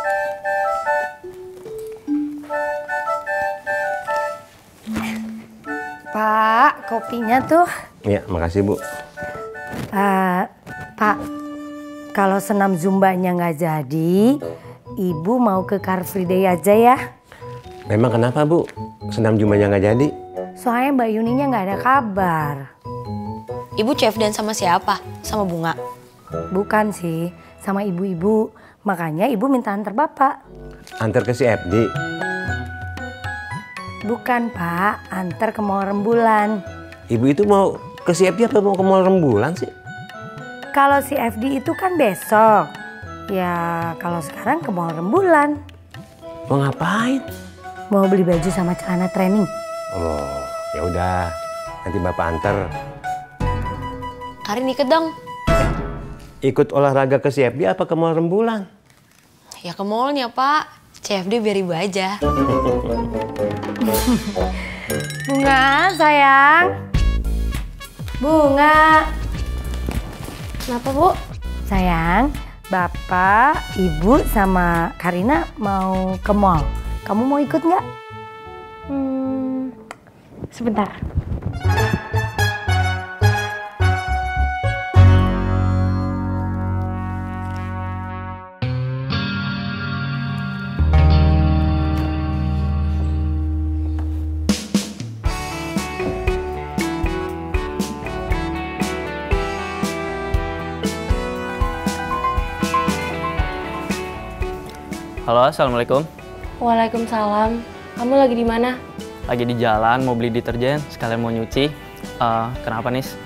Pak, kopinya tuh. Iya, makasih Bu. Pak, kalau senam zumbanya nggak jadi, Ibu mau ke Car Free Day aja ya. Memang kenapa Bu? Senam zumbanya nggak jadi? Soalnya Mbak Yuninya nggak ada kabar. Ibu chef dan sama siapa? Sama Bunga? Bukan sih, sama ibu-ibu. Makanya Ibu minta antar Bapak. Antar ke si FD? Bukan Pak, antar ke Mall Rembulan. Ibu itu mau ke si FD apa mau ke Mall Rembulan sih? Kalau si FD itu kan besok. Ya kalau sekarang ke Mall Rembulan. Mau ngapain? Mau beli baju sama celana training. Oh, ya udah. Nanti Bapak antar. Karin ikut dong. Ikut olahraga ke CFD apa ke Mall Rembulan? Ya ke mallnya Pak. CFD biar ibu aja. Bunga, sayang. Bunga. Kenapa Bu? Sayang, Bapak, Ibu, sama Karina mau ke mall. Kamu mau ikut nggak? Sebentar. Halo, assalamualaikum. Waalaikumsalam. Kamu lagi di mana? Lagi di jalan, mau beli deterjen, sekalian mau nyuci. Kenapa, Nis?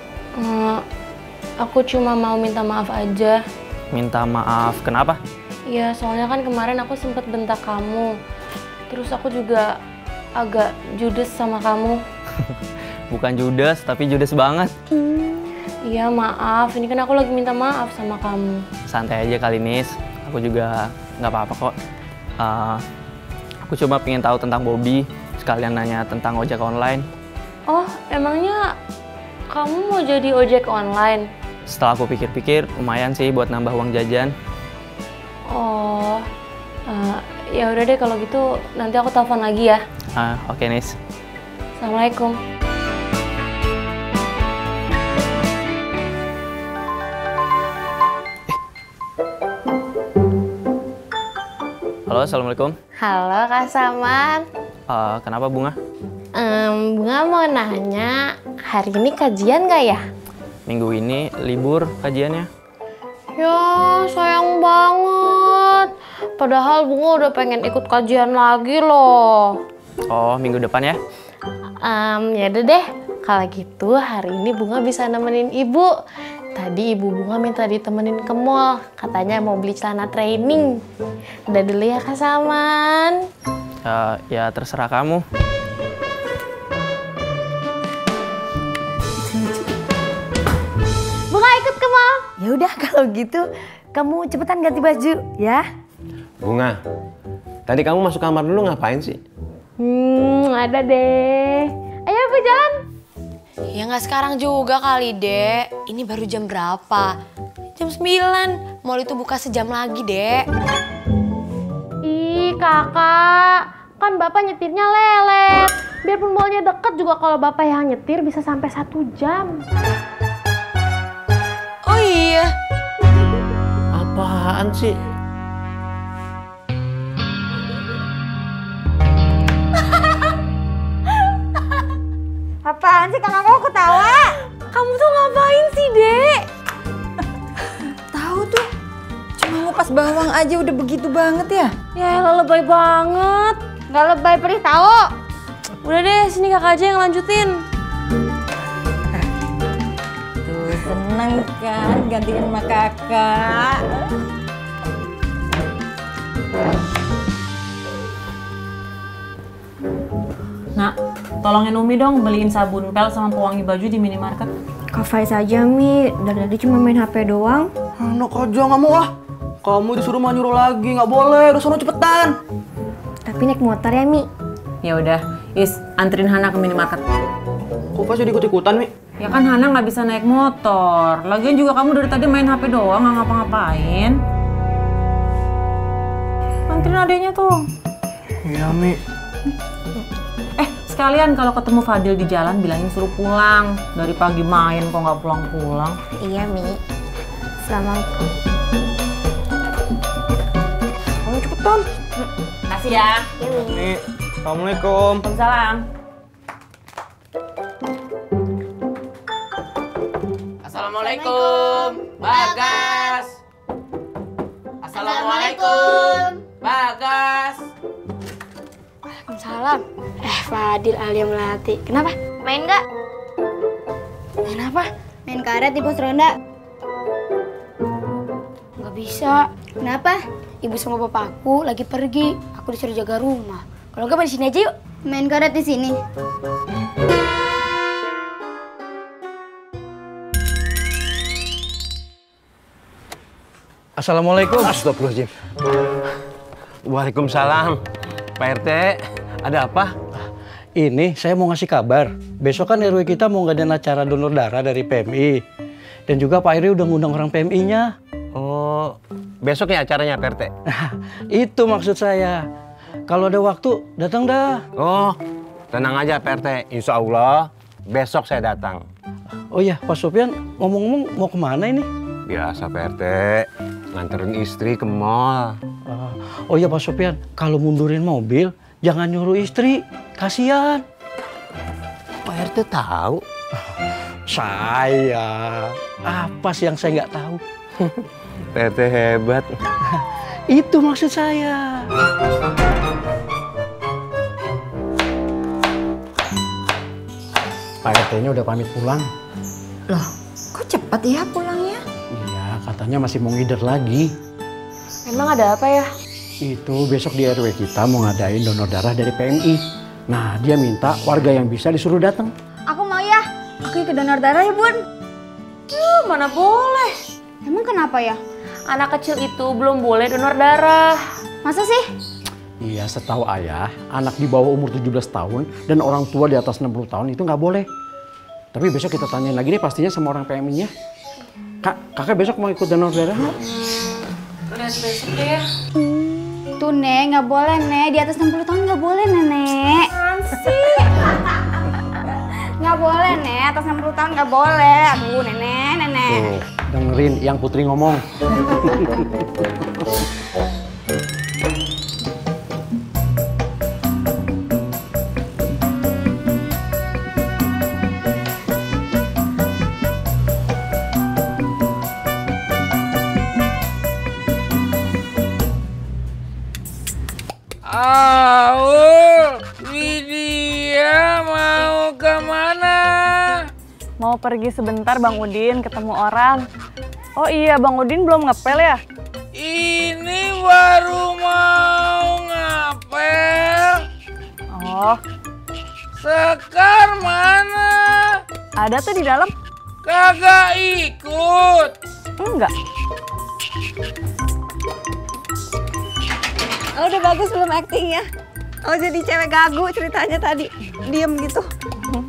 Aku cuma mau minta maaf aja. Minta maaf, kenapa? Ya, soalnya kan kemarin aku sempet bentak kamu. Terus aku juga agak judes sama kamu. Bukan judes, tapi judes banget. Iya, maaf. Ini kan aku lagi minta maaf sama kamu. Santai aja kali, Nis. Aku juga nggak apa-apa kok. Aku cuma pengen tahu tentang Bobby, sekalian nanya tentang ojek online. Oh, emangnya kamu mau jadi ojek online? Setelah aku pikir-pikir, lumayan sih buat nambah uang jajan. Oh, ya udah deh kalau gitu nanti aku telepon lagi ya. Oke, Nis. Assalamualaikum. Halo, assalamualaikum. Halo Kak Saman. Kenapa Bunga? Bunga mau nanya, hari ini kajian gak ya? Minggu ini libur kajiannya. Ya sayang banget. Padahal Bunga udah pengen ikut kajian lagi loh. Oh, minggu depan ya? Ya udah deh, kalau gitu hari ini Bunga bisa nemenin Ibu. Tadi Ibu Bunga minta ditemenin ke mall, katanya mau beli celana training. Udah dulu ya Kak Saman. Ya terserah kamu. Bunga ikut ke mall. Ya udah kalau gitu, kamu cepetan ganti baju ya. Bunga, tadi kamu masuk kamar dulu ngapain sih? Ada deh. Ayo aku jalan. Ya nggak sekarang juga kali, Dek. Ini baru jam berapa? Jam 9. Mall itu buka sejam lagi, Dek. Ih, Kakak. Kan Bapak nyetirnya lelet. Biarpun mallnya deket juga kalau Bapak yang nyetir bisa sampai 1 jam. Oh iya. Apaan sih? Apaan sih kakak kok ketawa? Kamu tuh ngapain sih, Dek? Tahu tuh, cuma ngupas bawang aja udah begitu banget ya? Ya lebay banget. Nggak lebay perih tahu. Udah deh, sini kakak aja yang lanjutin. Tuh seneng kan gantiin sama kakak. Nak, tolongin Umi dong beliin sabun pel sama pewangi baju di minimarket. Kak Faiz aja, Mi. Dari tadi cuma main HP doang. Anak aja nggak mau ah. Kamu disuruh mau nyuruh lagi, nggak boleh. Udah sono cepetan. Tapi naik motor ya, Mi. Ya udah, Is, anterin Hana ke minimarket. Kok pasti ikut-ikutan, Mi? Ya kan Hana nggak bisa naik motor. Lagian juga kamu dari tadi main HP doang, nggak ngapa-ngapain. anterin adeknya tuh. Iya, Mi. Sekalian kalau ketemu Fadil di jalan bilangin suruh pulang. Dari pagi main kok nggak pulang-pulang. Iya, Mi. Assalamualaikum. Kamu cepetan. Kasih ya. Mi, Assalamualaikum. Waalaikumsalam. Assalamualaikum, Bagas. Assalamualaikum, Bagas. Waalaikumsalam. Fadil Alia Melati. Kenapa? Main nggak? Main apa? Main karet di pos ronda. Nggak bisa. Kenapa? Ibu sama bapakku lagi pergi. Aku disuruh jaga rumah. Kalau nggak main di sini aja yuk. Main karet di sini. Assalamualaikum. Astagfirullahaladzim. Waalaikumsalam. Pak RT, ada apa? Ini saya mau ngasih kabar. Besok kan RW kita mau ngadain acara donor darah dari PMI. Dan juga Pak RW udah ngundang orang PMI-nya. Oh, besok ya acaranya Pak RT? Itu maksud saya. Kalau ada waktu, datang dah. Oh, tenang aja Pak RT. Insya Allah besok saya datang. Oh iya, Pak Sofyan, ngomong-ngomong mau kemana ini? Biasa Pak RT, nganterin istri ke mall. Oh iya Pak Sofyan, kalau mundurin mobil, jangan nyuruh istri. Kasihan. Pak RT tahu? Saya. Apa sih yang saya nggak tahu? Pak RT hebat. Itu maksud saya. Pak RT-nya udah pamit pulang. Loh, kok cepat ya pulangnya? Iya, katanya masih mau ngider lagi. Emang ada apa ya? Itu besok di RW kita mau ngadain donor darah dari PMI. Nah, dia minta warga yang bisa disuruh datang. Aku mau ya. Aku ikut donor darah ya, Bun. Mana boleh. Emang kenapa ya? Anak kecil itu belum boleh donor darah. Masa sih? Iya, setahu ayah, anak di bawah umur 17 tahun dan orang tua di atas 60 tahun itu nggak boleh. Tapi besok kita tanyain lagi nih pastinya sama orang PMI-nya. Kakak besok mau ikut donor darah nggak? Lihat besok deh ya. Tuh, Nek, nggak boleh, Nek. Di atas 60 tahun nggak boleh, Nenek. Sih. Nggak boleh, Nek. Atas 60 tahun nggak boleh. Aduh, Nenek. Tuh, dengerin yang Putri ngomong. Widya mau kemana? Mau pergi sebentar Bang Udin, ketemu orang. Oh iya, Bang Udin belum ngepel ya? Ini baru mau ngapel. Oh. Sekar mana? Ada tuh di dalam. Kagak ikut. Enggak. Oh, udah bagus belum actingnya? Oh, jadi cewek gagu ceritanya tadi. Diem gitu.